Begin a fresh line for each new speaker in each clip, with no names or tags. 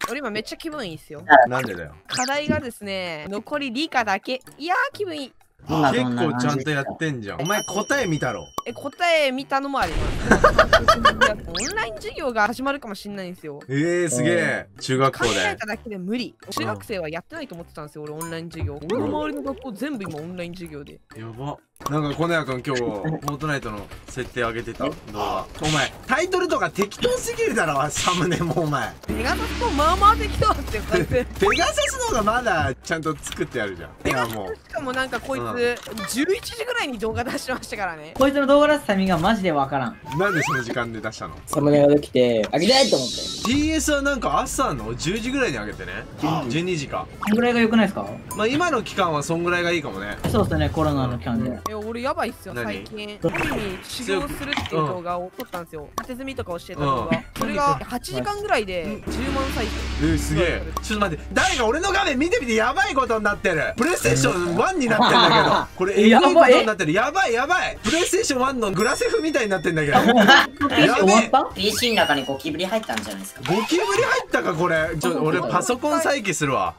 俺今めっちゃ気分いいっすよ。
なんでだよ。
課題がですね、残り理科だけ。いやー気分いい。
結構ちゃんとやってんじゃん。お前答え見たろ。
答え見たのもあります。オンライン授業が始まるかもしれないんですよ。
すげえ。中学校
考え
で。
ただけで無理。中学生はやってないと思ってたんですよ、俺オンライン授業。俺の周りの学校全部今オンライン授業で。
やば。なんか、コネヤ君今日、フォートナイトの設定上げてた動画。お前、タイトルとか適当すぎるだろ、サムネもお前。
ペガサスとまあまあ適当って感じ。
ペガサスの方がまだちゃんと作ってやるじゃん。
ペガサスしかもなんかこいつ、11時ぐらいに動画出しましたからね。
こいつの動画出すタイミングがマジでわからん。
なんでその時間で出したの？
サムネができて、あげたいと思って。
TS はなんか朝の10時ぐらいに上げてね。12時か。
こんぐらいが良くないですか？
まあ今の期間はそんぐらいがいいかもね。
そうっすね、コロナの期間で。
俺やばいっすよ、最近。海に修行するっていう動画を撮ったんですよ。当て積みとかをしてた動画。それが8時間ぐらいで10万再生。
すげえ。ちょっと待って、誰か俺の画面見てみて、やばいことになってる。プレイステーション1になってんだけど。これえぐいことになってる。やばいやばい。プレイステーション1のグラセフみたいになってんだけど。やべえ。
PC の中にゴキブリ入ったんじゃないですか。
ゴキブリ入ったかこれ。俺パソコン再起するわ。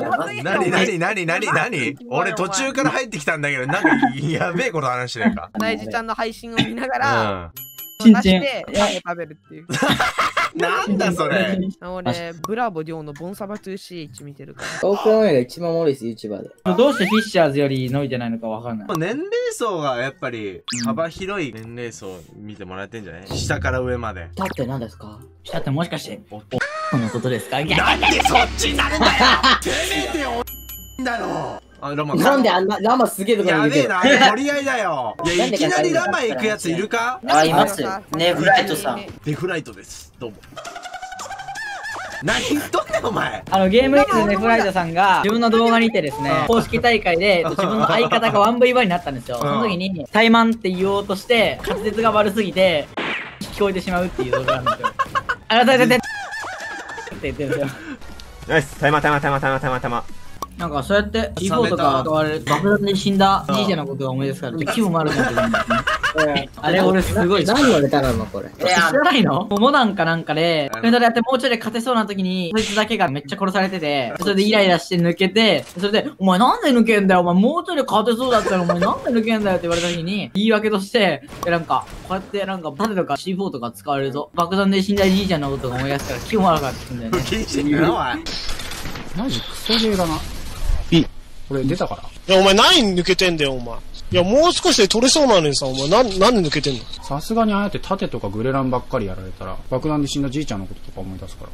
何俺途中から入ってきたんだけど、なんかやべえこと話してないか。
大地ちゃんの配信を見ながら
チンチン。
出してパンを食べるっていう。
なんだそれ。
俺ブラボー亮のボンサバ 2C1 見てるから。
東京の絵が一番おもろいです、YouTuber で。
どうしてフィッシャーズより伸びてないのかわかんない。
年齢層がやっぱり幅広い年齢層見てもらってんじゃない？下から上まで。
だって何ですか？
だってもしかしてこのことですか？
なんでそっちになるんだよ。せめておだろ。あ、ラマ
なんであんな、ラマすげえところにいるけど。
やべえな、取り合いだよ。いや、いきなりラマ行くやついるか？
あ、います。ネフライトさん。
デフライトです。どうも。何言っとんねんお前。
ゲームレイズネフライトさんが自分の動画にてですね、公式大会で自分の相方が 1v1 になったんですよ。その時に怠慢って言おうとして滑舌が悪すぎて聞こえてしまうっていう動画なんですよ。あなたって言ってるんですよ。
ナイス、タイマー。
なんかそうやって C4 とか使われる爆弾で死んだじいちゃんのことが思い出すから気分悪くなってくるんですね。あれ俺すごい
何のネタなのこれ。
知らないの？モダンかなんかでメダルやってもうちょいで勝てそうな時にそいつだけがめっちゃ殺されてて、それでイライラして抜けて、それで「お前なんで抜けんだよ、お前もうちょいで勝てそうだったらお前なんで抜けんだよ」って言われた時に言い訳としてなんかこうやってなんか盾とか C4 とか使われると爆弾で死んだじいちゃんのことが思い出すから気分悪くなってくるんだよね。
不謹慎だなお前。
マジクソゲーだな。これ出たから。
いや、お前何抜けてんだよ、お前。いや、もう少しで取れそうなのにさ、お前なんで抜けてんの？
さすがにああやって盾とかグレランばっかりやられたら、爆弾で死んだじいちゃんのこととか思い出すから。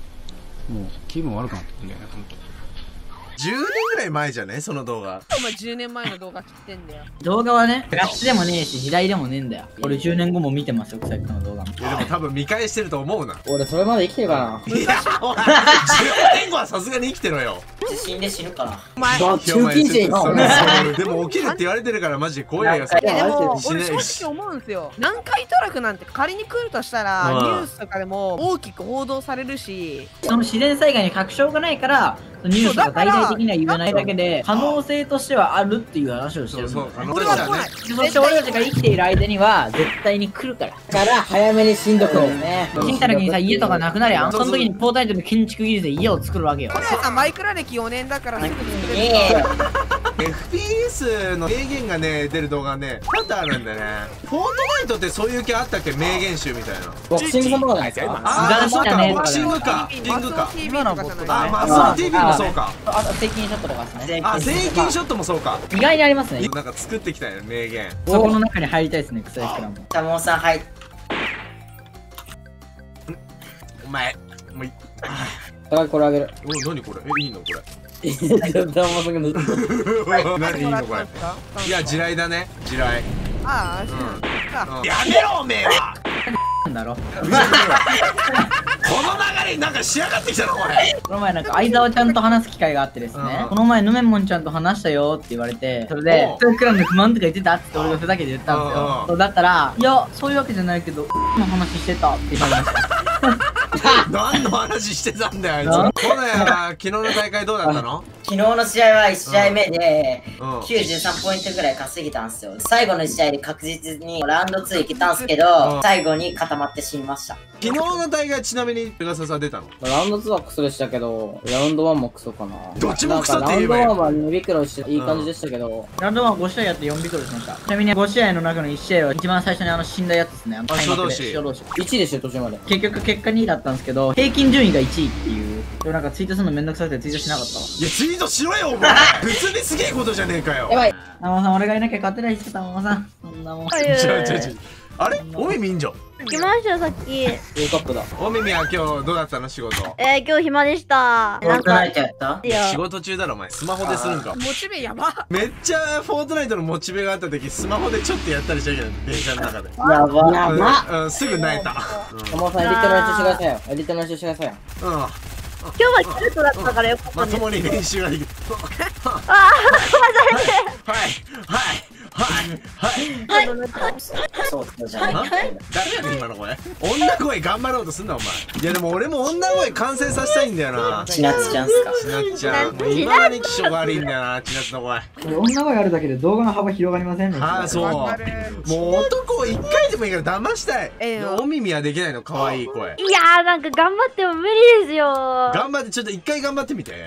もう、気分悪くなってくるんだよね、ほんと。
10年ぐらい前じゃねその動画。
お前10年前の動画知ってんだよ。
動画はね、ガチでもねえし、時代でもねえんだよ。俺10年後も見てますよ、さっきの動画も。
いやでも多分見返してると思うな。
俺それまで生きてるか
いや、お前10年後はさすがに生きてろよ。
死んで死ぬから。
お前
な。中近生の。
でも起きるって言われてるからマジで怖いよ。
でも
しない
俺正直思うんですよ。南海トラフなんて仮に来るとしたらニュースとかでも大きく報道されるし、
その自然災害に確証がないからニュースが大々的には言えないだけで可能性としてはあるっていう話をしてるんだよ。
俺は来ない。
そして俺たちが生きている間には絶対に来るから。
だから早めに死んどくんですね。
死んだ時にさ家とかなくなるやん。その時にポータイトル建築技術で家を作るわけよ。
俺はさマイクラ歴4年だからすぐ作れる。
FPS の名言がね出る動画ね多々あるんだね。フォートナイトってそういう系あったっけ？名言集みたいな。
ボクシングさんとかじゃないですか。
ああそうか、ボクシングか。
今のボット
あ、マスオ TV もそうか。
あとセイキンショットとかですね。
あ、セイキンショットもそうか。
意外にありますね。
なんか作ってきたよね名言。
そこの中に入りたいですね、クソエスクラム。
タモンさん、はい。
お前もう
だこれあげる。
お、何これ？いいのこれ。
何いい
のこれ。いや地雷だね、地雷。
ああ、そうか。
やめろおめえは。
なんだろ。
この流れなんか仕上がってきたのこれ。
この前なんか相沢ちゃんと話す機会があってですね、この前ヌメモンちゃんと話したよって言われて、それでクラムで不満とか言ってたって俺がふざけて言ったんですよ。そうだったら、いやそういうわけじゃないけどの話してたって言われました。
何の話してたんだよあいつ。コナンは昨日の大会どうだったの？
昨日の試合は1試合目で
うん
93ポイントぐらい稼げたんですよ。最後の試合で確実にラウンド2行けたんすけ
う
ど
ん、
最後に固まって死にました。
昨日の大会ちなみにペガサスは出たの？
ラウンド2はクソでしたけど、ラウンド1もクソかな。
どっちもクソって言えばいい
なんかラウンド1は2ビクロしていい感じでしたけど、
ラウンド1 5試合やって4ビクロしました。ちなみに5試合の中の1試合は一番最初に死んだやつですね。開幕で
初同士
1位でしたよ、途中まで。
結局結果2位だったんですけど、平均順位が1位っていう。でもなんかツイートするのめんどくさくてツイートしなかったわ。
いやツイートしろよお前普通にすげえことじゃねえかよ。
やばい。
タモさん、俺がいなきゃ勝てないし、タモさん。そんなもん。
ちょあれおみみんじょ
来ましたよさっき。
A カップだ。
おみみは今日どうだったの仕事？
今日暇でした。
フォートナイトやった？
いや
仕事中だろお前スマホでするんか。
モチベやば。
めっちゃフォートナイトのモチベがあった時スマホでちょっとやったりしたけど電車の中で
やば。
やば。
うんすぐ泣いた
タモさんエディットの練習してくださいよ。エディットの練習してくださいよ。
うん
今日はキルトだったからよかった
ま
んです。
ともに練習ができる
ああ、
はい
そうじゃない。
誰やねん今の声女声頑張ろうとすんなお前。いやでも俺も女声完成させたいんだよな。
ちなつちゃんすか。
ちなっちゃんもう今まで気性が悪いんだよなちなつの声。
これ女声あるだけで動画の幅広がりませんね。
ああそうもう男を一回でもいいから騙したい。
ええよ
お耳はできないの可愛い声。
いやーなんか頑張っても無理ですよ。
頑張ってちょっと一回頑張ってみて。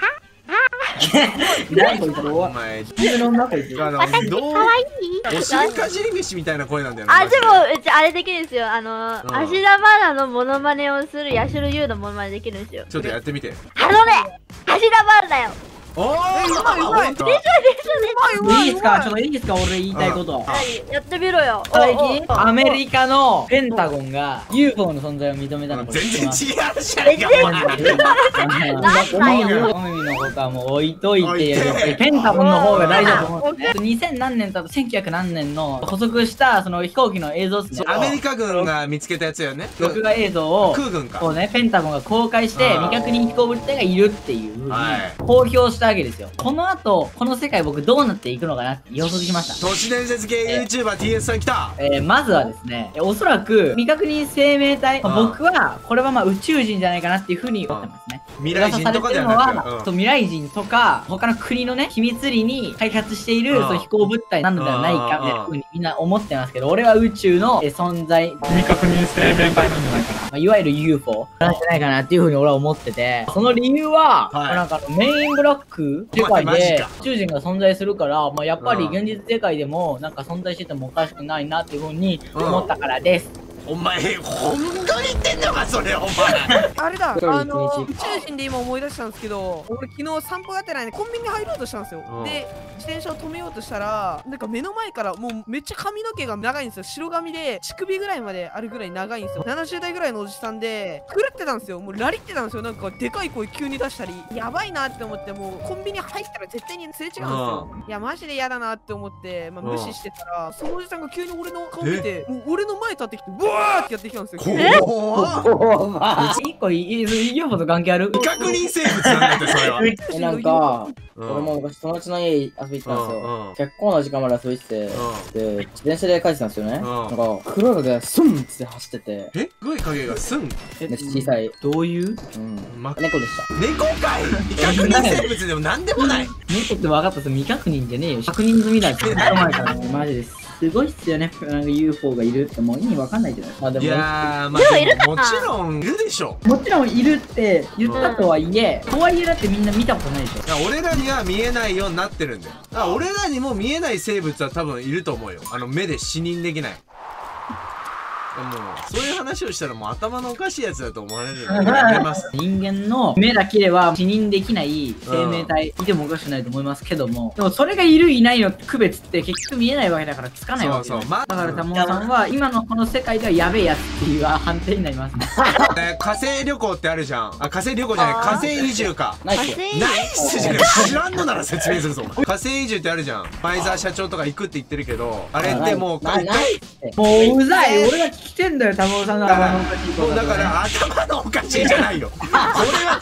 何こいつら
お前
自分の女こいつ。
どう
可愛い
お尻かじり飯みたいな声なんだよな。
あ、でもうちあれできるんですよ。芦田愛菜のモノマネをするヤシュルユーのモノマネできるんですよ。
ちょっとやってみて。
あのね、芦田愛菜だよ。
おー
まい
でしょでしょでしょ。
いいですかちょっといいですか俺言いたいこと。
はいやってみろよ。
最近アメリカのペンタゴンが UFO の存在を認めたのこれ
全然違
知ってます
うじゃねえかお前。
お耳のことはもう置いといてやっぱりペンタゴンの方が大事だと思うんですね。2000何年とか1900何年の捕捉したその飛行機の映像ですね。
アメリカ軍が見つけたやつよね。
録画映像を
空軍か。
こうねペンタゴンが公開して未確認飛行物体がいるっていう風に
はい
公表したわけですよ。この後この世界僕どうなっていくのかなって予測しました。
都市伝説系 YouTuber TS さん来た。
まずはですね、おそらく未確認生命体、僕はこれはまあ宇宙人じゃないかなっていう風に思ってますね。
未来人とかじゃなくて
そう未来人とか他の国のね秘密裏に開発しているそういう飛行物体なのではないかみたいな風にみんな思ってますけど、俺は宇宙の存在未確認生命体なんじゃないかな、まあ、いわゆる UFO なんじゃないかなっていう風に俺は思ってて、その理由は、
はい
なんかメインブラック世界で
マジか
宇宙人が存在するから、まあ、やっぱり現実世界でもなんか存在しててもおかしくないなっていう風に思ったからです。
お前本当に言ってんのかそれお前。
あれだ、
これは一日
宇宙人で今思い出したんですけど、俺昨日散歩がてらね、コンビニに入ろうとしたんですよ。
うん
で、自転車を止めようとしたら、なんか目の前からもうめっちゃ髪の毛が長いんですよ。白髪で、乳首ぐらいまであるぐらい長いんですよ。70代ぐらいのおじさんで、狂ってたんですよ。もうラリってたんですよ。なんかでかい声急に出したり、やばいなって思って、もうコンビニ入ったら絶対にすれ違うんですよ。いや、マジで嫌だなって思って、まあ、無視してたら、そのおじさんが急に俺の顔見て、もう俺の前立ってきて、ブワーってやってきたんですよ。
怖っ。
一個UFO と関係ある？
未確認生物なんだってそれは。
なんか、
うん
俺も昔友達の家遊び行ったんです
うんうん
よ。結構な時間まで遊びに行ってて、で、自転車で帰ってたんですよね。
ん
なんか、黒い影がスンって走ってて、
え黒い影がすん。
めっちゃ小さい、
どういう
うん、
ま
猫でした。
猫かい。未確認生物でもなんでもない。
猫って分かったさ、未確認じゃねえよ。確認済みだって。前からね、マジです。すごいっすよね。なんか UFO がいるってもう意味わかんないじゃないですか。でも
いやーまあでももちろんいるでしょ。
もちろんいるって言ったとはいえ、とはいえだってみんな見たことないでしょ。
いや俺らには見えないようになってるんだよ。だから俺らにも見えない生物は多分いると思うよ。目で視認できない。もうそういう話をしたらもう頭のおかしいやつだと思われるのでやめます。
人間の目だけでは視認できない生命体いてもおかしくないと思いますけども、でもそれがいるいないの区別って結局見えないわけだからつかないわけよ。
そうそう
だからタモさんは今のこの世界ではやべえやつっていう判定になりますね。
火星旅行ってあるじゃん。あ火星旅行じゃない火星移住か。
ナイスよ。
ナイスじゃない。知らんのなら説明するぞ。火星移住ってあるじゃん。ファイザー社長とか行くって言ってるけど、あれってもう
ないって。
もううざい、俺が聞きてんだよタモさんの頭のおかしいこと。
だから頭のおかしいじゃないよ。これはちゃんとした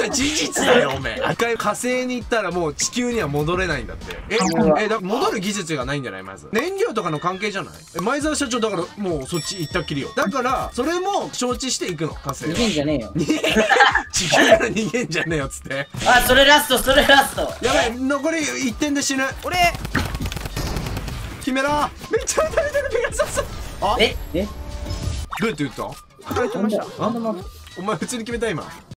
れ事実だよおめえ。一回火星に行ったらもう地球には戻れないんだって。だ戻る技術がないんじゃない？まず燃料とかの関係じゃない？前澤社長だからもうそっち行ったっきりよ。だからそれも承知していくの火星は。
逃げんじゃねえよ。
地球から逃げんじゃねえよっつって。
あ、それラスト、それラスト。
やばい、残り1点で死ぬ。
俺
決めろ。めっちゃ撃たれてるペガサス。あ、
え
どうやって撃った？
撃たれてました。
あ、お前普通に決めた今。